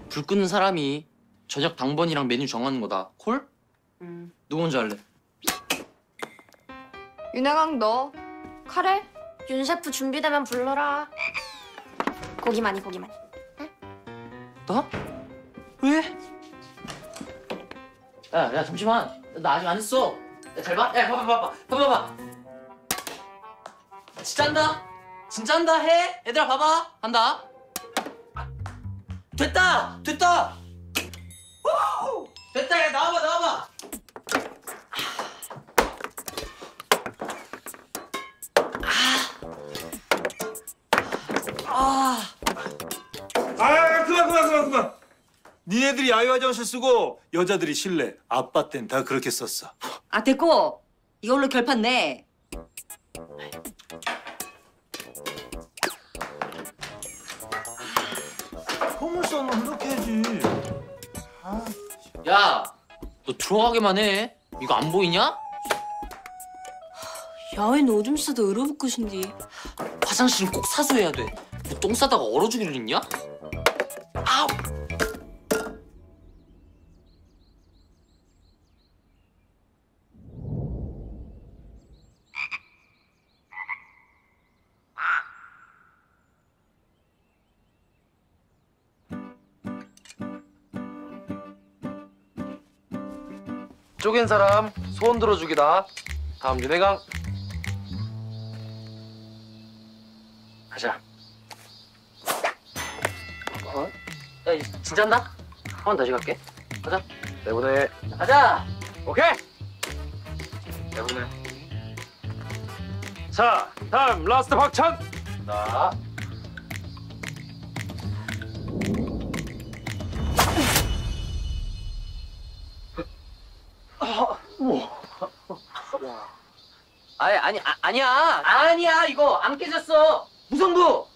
불 끄는 사람이 저녁 당번이랑 메뉴 정하는 거다. 콜? 누구 먼저 할래? 윤혜강 너 카레? 윤 셰프 준비되면 불러라. 고기 많이, 고기 많이. 나? 왜? 야, 잠시만. 나 아직 안 했어. 야, 잘 봐. 야, 봐봐. 진짜 한다. 진짜 한다. 해. 얘들아, 봐봐. 한다. 됐다. 우! 됐다. 야, 나와봐. 그만. 니네들이 야유화장실 쓰고 여자들이 실내. 아빠 땐 다 그렇게 썼어. 아 됐고 이걸로 결판 내. 포물선은 그렇게 해야지. 야, 너 들어가기만 해. 이거 안 보이냐? 야외 오줌 싸다 얼어붙으신디. 화장실은 꼭 사수해야 돼. 너 똥 싸다가 얼어 죽일 일 있냐? 아우! 쪼갠 사람 소원 들어주기다. 다음 윤혜강. 가자. 야, 진짜 한다? 한 번 다시 갈게. 가자. 내보내. 가자. 오케이. 내보내. 자, 다음 라스트 박찬. 나. 아니야. 이거 안 깨졌어. 무승부.